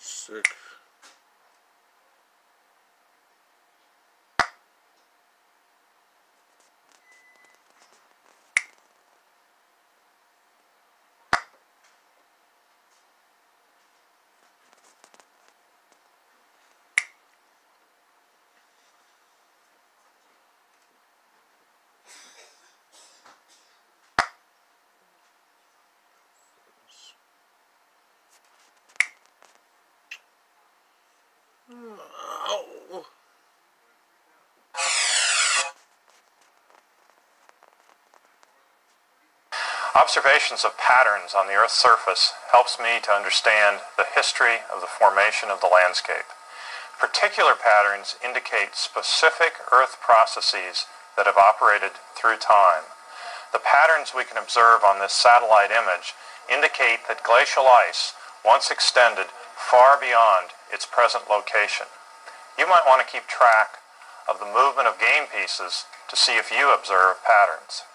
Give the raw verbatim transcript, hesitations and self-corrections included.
Sick. Ow. Observations of patterns on the Earth's surface helps me to understand the history of the formation of the landscape. Particular patterns indicate specific Earth processes that have operated through time. The patterns we can observe on this satellite image indicate that glacial ice once extended far beyond its present location. You might want to keep track of the movement of game pieces to see if you observe patterns.